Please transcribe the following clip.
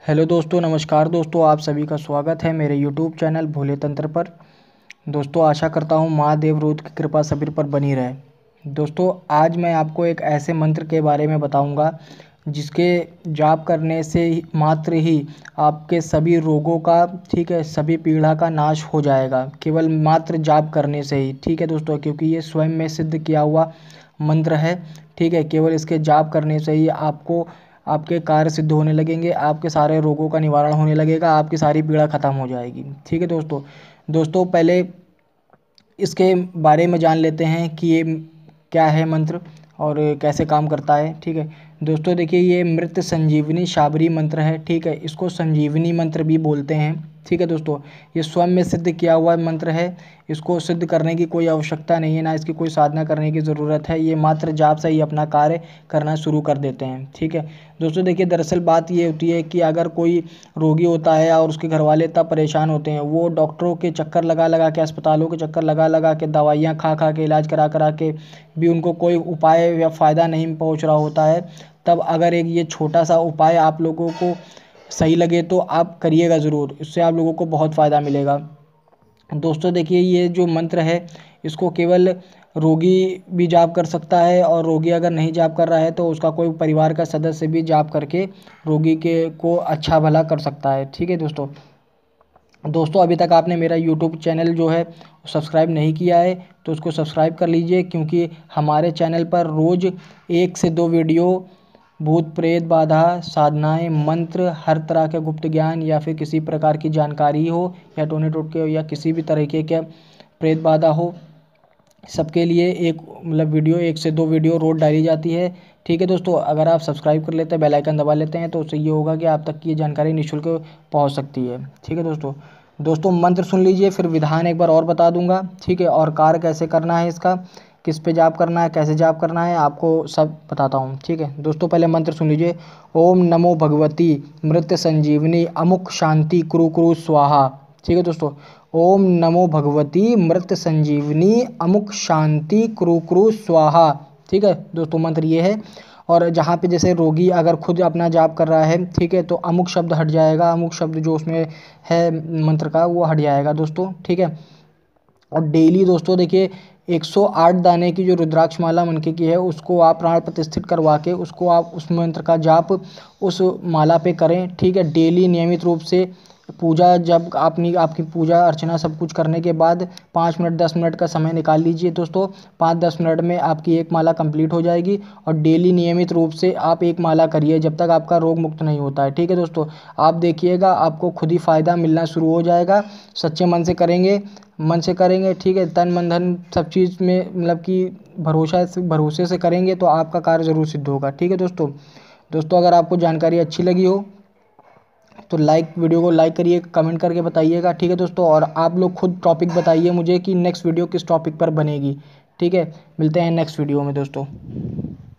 Hello दोस्तों, नमस्कार दोस्तों। आप सभी का स्वागत है मेरे यूट्यूब चैनल भोले तंत्र पर। दोस्तों, आशा करता हूँ महादेव रुद्र की कृपा सभी पर बनी रहे। दोस्तों, आज मैं आपको एक ऐसे मंत्र के बारे में बताऊंगा जिसके जाप करने से मात्र ही आपके सभी रोगों का, ठीक है, सभी पीड़ा का नाश हो जाएगा, केवल मात्र जाप करने से ही। ठीक है दोस्तों, क्योंकि ये स्वयं में सिद्ध किया हुआ मंत्र है। ठीक है, केवल इसके जाप करने से ही आपको आपके कार्य सिद्ध होने लगेंगे, आपके सारे रोगों का निवारण होने लगेगा, आपकी सारी पीड़ा खत्म हो जाएगी। ठीक है दोस्तों पहले इसके बारे में जान लेते हैं कि ये क्या है मंत्र और कैसे काम करता है। ठीक है दोस्तों, देखिए, ये मृत संजीवनी शाबरी मंत्र है। ठीक है, इसको संजीवनी मंत्र भी बोलते हैं। ठीक है दोस्तों, ये स्वयं में सिद्ध किया हुआ मंत्र है। इसको सिद्ध करने की कोई आवश्यकता नहीं है, ना इसकी कोई साधना करने की ज़रूरत है। ये मात्र जाप से ही अपना कार्य करना शुरू कर देते हैं। ठीक है दोस्तों, देखिए, दरअसल बात ये होती है कि अगर कोई रोगी होता है और उसके घर वाले तब परेशान होते हैं, वो डॉक्टरों के चक्कर लगा लगा के, अस्पतालों के चक्कर लगा लगा के, दवाइयाँ खा खा के, इलाज करा करा के भी उनको कोई उपाय या फ़ायदा नहीं पहुंच रहा होता है, तब अगर एक ये छोटा सा उपाय आप लोगों को सही लगे तो आप करिएगा ज़रूर। इससे आप लोगों को बहुत फ़ायदा मिलेगा। दोस्तों देखिए, ये जो मंत्र है इसको केवल रोगी भी जाप कर सकता है, और रोगी अगर नहीं जाप कर रहा है तो उसका कोई परिवार का सदस्य भी जाप करके रोगी के को अच्छा भला कर सकता है। ठीक है दोस्तों अभी तक आपने मेरा यूट्यूब चैनल जो है सब्सक्राइब नहीं किया है तो उसको सब्सक्राइब कर लीजिए, क्योंकि हमारे चैनल पर रोज़ 1 से 2 वीडियो भूत प्रेत बाधा, साधनाएं, मंत्र, हर तरह के गुप्त ज्ञान या फिर किसी प्रकार की जानकारी हो, या टोने टोटके हो, या किसी भी तरीके के प्रेत बाधा हो, सबके लिए एक वीडियो 1 से 2 वीडियो रोज़ डाली जाती है। ठीक है दोस्तों, अगर आप सब्सक्राइब कर लेते हैं, बेल आइकन दबा लेते हैं, तो उससे ये होगा कि आप तक की ये जानकारी निःशुल्क पहुंच सकती है। ठीक है दोस्तों मंत्र सुन लीजिए, फिर विधान एक बार और बता दूंगा। ठीक है, और कार्य कैसे करना है इसका, किस पे जाप करना है, कैसे जाप करना है, आपको सब बताता हूँ। ठीक है दोस्तों, पहले मंत्र सुन लीजिए। ओम नमो भगवती मृत संजीवनी अमुक शांति कुरु कुरु स्वाहा। ठीक है दोस्तों, ओम नमो भगवती मृत संजीवनी अमुक शांति कुरु कुरु स्वाहा। ठीक है दोस्तों, मंत्र ये है। और जहाँ पे जैसे रोगी अगर खुद अपना जाप कर रहा है, ठीक है, तो अमुक शब्द हट जाएगा, अमुक शब्द जो उसमें है मंत्र का वो हट जाएगा दोस्तों। ठीक है, और डेली दोस्तों देखिए, 108 दाने की जो रुद्राक्ष माला मनके की है उसको आप प्राण प्रतिष्ठित करवा के उसको आप उस मंत्र का जाप उस माला पे करें। ठीक है, डेली नियमित रूप से पूजा, जब आपकी पूजा अर्चना सब कुछ करने के बाद 5 मिनट 10 मिनट का समय निकाल लीजिए दोस्तों। 5-10 मिनट में आपकी एक माला कंप्लीट हो जाएगी, और डेली नियमित रूप से आप एक माला करिए जब तक आपका रोग मुक्त नहीं होता है। ठीक है दोस्तों, आप देखिएगा आपको खुद ही फ़ायदा मिलना शुरू हो जाएगा। सच्चे मन से करेंगे, ठीक है, तन मन धन सब चीज़ में कि भरोसे से करेंगे तो आपका कार्य ज़रूर सिद्ध होगा। ठीक है दोस्तों अगर आपको जानकारी अच्छी लगी हो तो वीडियो को लाइक करिए, कमेंट करके बताइएगा। ठीक है दोस्तों, और आप लोग खुद टॉपिक बताइए मुझे कि नेक्स्ट वीडियो किस टॉपिक पर बनेगी। ठीक है, मिलते हैं नेक्स्ट वीडियो में दोस्तों।